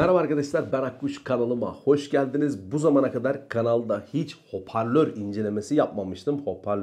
Merhaba arkadaşlar, ben Akkuş, kanalıma hoş geldiniz. Bu zamana kadar kanalda hiç hoparlör incelemesi yapmamıştım.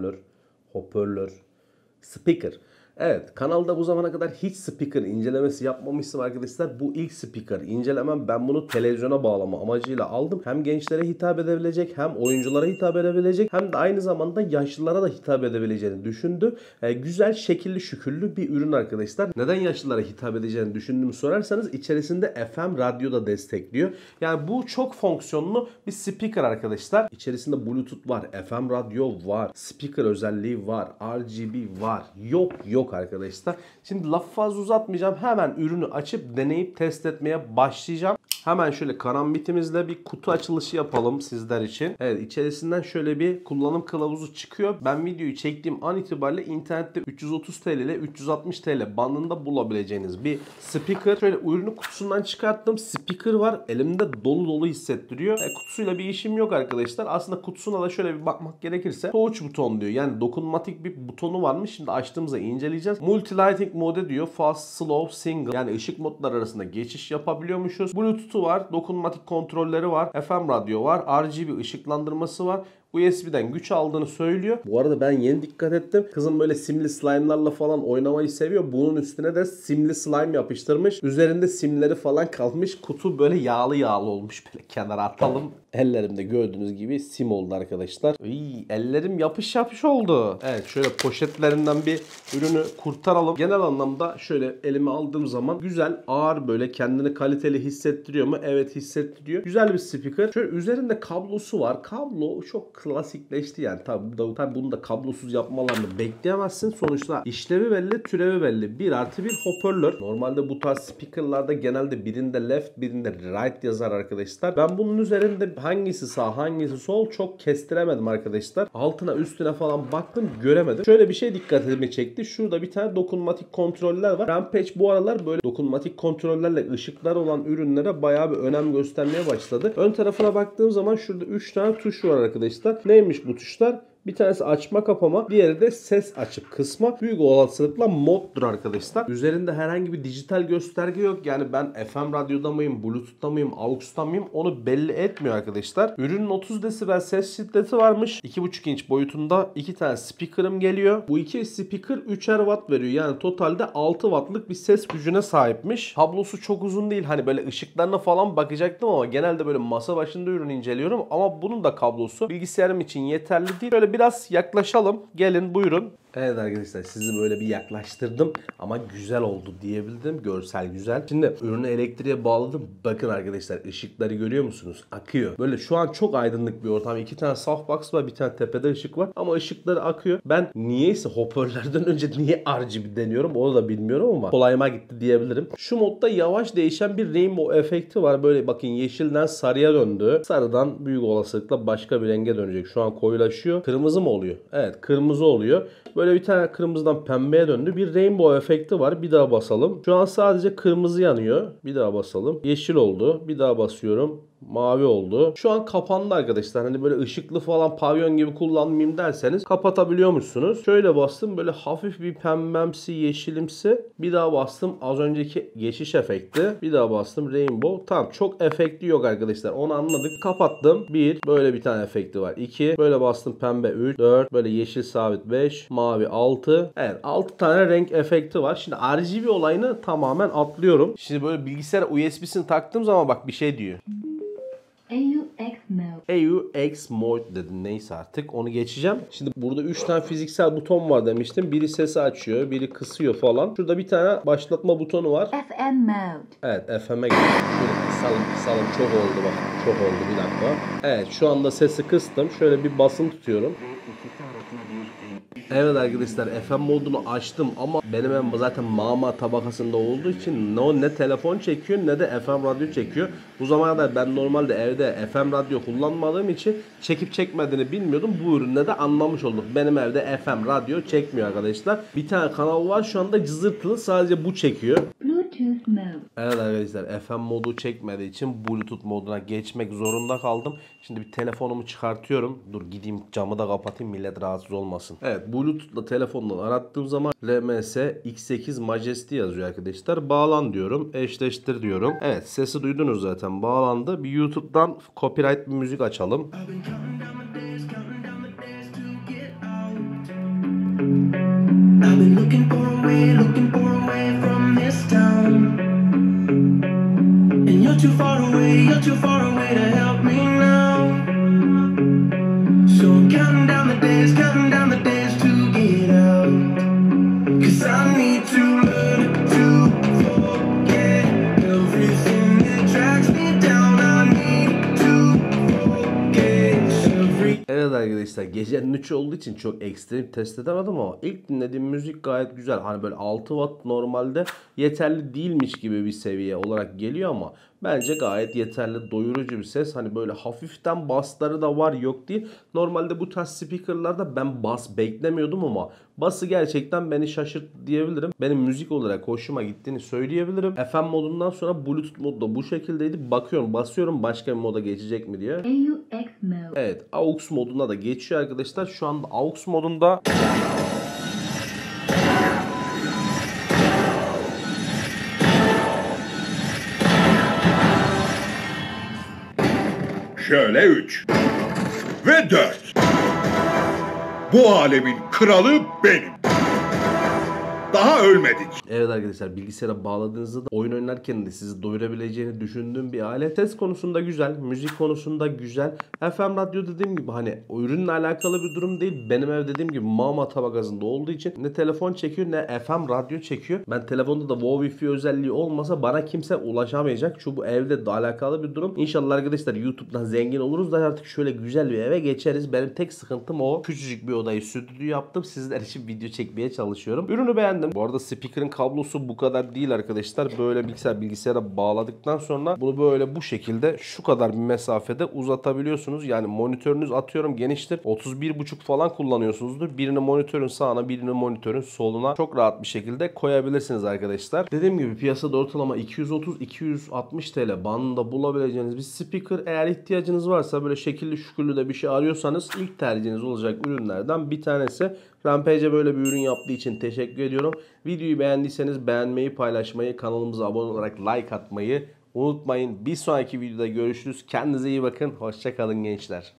Hoparlör, speaker. Evet, kanalda bu zamana kadar hiç speaker incelemesi yapmamıştım arkadaşlar. Bu ilk speaker incelemem. Ben bunu televizyona bağlama amacıyla aldım. Hem gençlere hitap edebilecek, hem oyunculara hitap edebilecek, hem de aynı zamanda yaşlılara da hitap edebileceğini düşündüm. Güzel, şekilli, şükürlü bir ürün arkadaşlar. Neden yaşlılara hitap edeceğini düşündüğümü sorarsanız içerisinde FM radyo da destekliyor. Yani bu çok fonksiyonlu bir speaker arkadaşlar. İçerisinde Bluetooth var, FM radyo var, speaker özelliği var, RGB var. Yok arkadaşlar. Şimdi lafı fazla uzatmayacağım. Hemen ürünü açıp deneyip test etmeye başlayacağım. Hemen şöyle karambitimizle bir kutu açılışı yapalım sizler için. Evet, içerisinden şöyle bir kullanım kılavuzu çıkıyor. Ben videoyu çektiğim an itibariyle internette 330 TL ile 360 TL bandında bulabileceğiniz bir speaker. Şöyle ürünü kutusundan çıkarttım. Speaker var. Elimde dolu dolu hissettiriyor. Kutusuyla bir işim yok arkadaşlar. Aslında kutusuna da şöyle bir bakmak gerekirse touch buton diyor. Yani dokunmatik bir butonu varmış. Şimdi açtığımızda inceleyeceğiz. Multi-lighting mode diyor. Fast, slow, single. Yani ışık modları arasında geçiş yapabiliyormuşuz. Bluetooth'u var. Dokunmatik kontrolleri var. FM radyo var. RGB ışıklandırması var. USB'den güç aldığını söylüyor. Bu arada ben yeni dikkat ettim. Kızım böyle simli slime'larla falan oynamayı seviyor. Bunun üstüne de simli slime yapıştırmış. Üzerinde simleri falan kalmış. Kutu böyle yağlı olmuş. Böyle kenara atalım. Ellerimde gördüğünüz gibi sim oldu arkadaşlar. Ellerim yapış oldu. Evet, şöyle poşetlerinden bir ürünü kurtaralım. Genel anlamda şöyle elime aldığım zaman güzel, ağır, böyle kendini kaliteli hissettiriyor mu? Evet, hissettiriyor. Güzel bir speaker. Şöyle üzerinde kablosu var. Kablo çok klasikleşti yani. Tabii bunu da kablosuz yapmalarını bekleyemezsin. Sonuçta işlevi belli, türevi belli. 1+1 hoparlör. Normalde bu tarz speakerlarda genelde birinde left, birinde right yazar arkadaşlar. Ben bunun üzerinde hangisi sağ, hangisi sol çok kestiremedim arkadaşlar. Altına üstüne falan baktım, göremedim. Şöyle bir şey dikkatimi çekti. Şurada bir tane dokunmatik kontroller var. Rampage bu aralar böyle dokunmatik kontrollerle ışıklar olan ürünlere bayağı bir önem göstermeye başladı. Ön tarafına baktığım zaman şurada 3 tane tuş var arkadaşlar. Neymiş bu tuşlar? Bir tanesi açma kapama, diğeri de ses açıp kısma. Büyük olasılıkla moddur arkadaşlar. Üzerinde herhangi bir dijital gösterge yok. Yani ben FM radyoda mıyım, Bluetooth'ta mıyım, AUX'ta mıyım onu belli etmiyor arkadaşlar. Ürünün 30 desibel ses şiddeti varmış. 2,5 inç boyutunda 2 tane speaker'ım geliyor. Bu iki speaker 3'er watt veriyor. Yani totalde 6 wattlık bir ses gücüne sahipmiş. Kablosu çok uzun değil. Hani böyle ışıklarına falan bakacaktım ama genelde böyle masa başında ürün inceliyorum. Ama bunun da kablosu bilgisayarım için yeterli değil. Böyle biraz yaklaşalım. Gelin buyurun. Evet arkadaşlar, sizi böyle bir yaklaştırdım ama güzel oldu diyebildim. Görsel güzel. Şimdi ürünü elektriğe bağladım. Bakın arkadaşlar, ışıkları görüyor musunuz? Akıyor. Böyle şu an çok aydınlık bir ortam. 2 tane softbox var, bir tane tepede ışık var ama ışıkları akıyor. Ben niyeyse hoparlörden önce niye RGB deniyorum onu da bilmiyorum ama kolayıma gitti diyebilirim. Şu modda yavaş değişen bir rainbow efekti var. Böyle bakın, yeşilden sarıya döndü. Sarıdan büyük olasılıkla başka bir renge dönecek. Şu an koyulaşıyor. Kırmızı mı oluyor? Evet, kırmızı oluyor. Böyle bir tane kırmızıdan pembeye döndü. Bir rainbow efekti var. Bir daha basalım. Şu an sadece kırmızı yanıyor. Bir daha basalım. Yeşil oldu. Bir daha basıyorum. Mavi oldu. Şu an kapandı arkadaşlar. Hani böyle ışıklı falan pavyon gibi kullanmayayım derseniz kapatabiliyormuşsunuz. Şöyle bastım, böyle hafif bir pembemsi, yeşilimsi. Bir daha bastım, az önceki geçiş efekti. Bir daha bastım, rainbow. Tamam, çok efekti yok arkadaşlar. Onu anladık. Kapattım. 1. Böyle bir tane efekti var. 2. Böyle bastım, pembe 3. 4. Böyle yeşil sabit 5. Mavi 6. Evet, 6 tane renk efekti var. Şimdi RGB olayını tamamen atlıyorum. Şimdi böyle bilgisayara USB'sini taktığım zaman bak bir şey diyor. AUX mode. AUX mode dedi. Neyse, artık onu geçeceğim. Şimdi burada 3 tane fiziksel buton var demiştim. Biri sesi açıyor, biri kısıyor falan. Şurada bir tane başlatma butonu var. FM mode. Evet, FM'e gidiyor. Şöyle kısalım. Çok oldu bak. Çok oldu, bir dakika. Evet, şu anda sesi kıstım. Şöyle bir basın tutuyorum. Evet arkadaşlar, FM modunu açtım ama benim evim zaten mama tabakasında olduğu için ne telefon çekiyor ne de FM radyo çekiyor. Bu zamana kadar ben normalde evde FM radyo kullanmadığım için çekip çekmediğini bilmiyordum. Bu ürünle de anlamış olduk. Benim evde FM radyo çekmiyor arkadaşlar. Bir tane kanal var şu anda cızırtılı, sadece bu çekiyor. Bluetooth Bluetooth mode. Evet arkadaşlar, FM modu çekmediği için Bluetooth moduna geçmek zorunda kaldım. Şimdi bir telefonumu çıkartıyorum. Dur gideyim camı da kapatayım, millet rahatsız olmasın. Evet, Bluetooth'la telefondan arattığım zaman RMS X8 Majesty yazıyor arkadaşlar. Bağlan diyorum. Eşleştir diyorum. Evet, sesi duydunuz zaten, bağlandı. Bir YouTube'dan copyright bir müzik açalım. I've been looking for a way from this town. And you're too far away to help me now. So I'm counting down the days to get out. 'Cause I need to learn to forget everything that drags me down. I need to forget everything. Evet arkadaşlar, gecenin 3 olduğu için çok ekstrem test edemedim ama ilk dinlediğim müzik gayet güzel. Hani böyle 6 watt normalde yeterli değilmiş gibi bir seviye olarak geliyor ama bence gayet yeterli, doyurucu bir ses. Hani böyle hafiften bassları da var, yok değil. Normalde bu tarz speakerlarda ben bas beklemiyordum ama bası gerçekten beni şaşırttı diyebilirim. Benim müzik olarak hoşuma gittiğini söyleyebilirim. FM modundan sonra Bluetooth modu da bu şekildeydi. Bakıyorum, basıyorum başka bir moda geçecek mi diye. AUX mode. Evet, AUX moduna da geçiyor arkadaşlar. Şu anda AUX modunda Şöyle 3 ve 4. Bu alemin kralı benim. Daha ölmedik. evet arkadaşlar, bilgisayara bağladığınızda da oyun oynarken de sizi doyurabileceğini düşündüğüm bir alet. Ses konusunda güzel, müzik konusunda güzel. FM radyo dediğim gibi hani ürünle alakalı bir durum değil. Benim ev dediğim gibi mama tabakasında olduğu için ne telefon çekiyor ne FM radyo çekiyor. Ben telefonda da Wi-Fi özelliği olmasa bana kimse ulaşamayacak. Çünkü bu evle de alakalı bir durum. İnşallah arkadaşlar YouTube'dan zengin oluruz da artık şöyle güzel bir eve geçeriz. Benim tek sıkıntım o. Küçücük bir odayı stüdyo yaptım. Sizler için video çekmeye çalışıyorum. Ürünü beğendim. Bu arada speaker'ın kablosu bu kadar değil arkadaşlar. Böyle bilgisayara bağladıktan sonra bunu böyle bu şekilde şu kadar bir mesafede uzatabiliyorsunuz. Yani monitörünüz atıyorum geniştir. 31.5 falan kullanıyorsunuzdur. Birini monitörün sağına, birini monitörün soluna çok rahat bir şekilde koyabilirsiniz arkadaşlar. Dediğim gibi piyasada ortalama 230-260 TL bandında bulabileceğiniz bir speaker. Eğer ihtiyacınız varsa, böyle şekilli şükürlü de bir şey arıyorsanız ilk tercihiniz olacak ürünlerden bir tanesi. Rampage'e böyle bir ürün yaptığı için teşekkür ediyorum. Videoyu beğendiyseniz beğenmeyi, paylaşmayı, kanalımıza abone olarak like atmayı unutmayın. Bir sonraki videoda görüşürüz. Kendinize iyi bakın. Hoşça kalın gençler.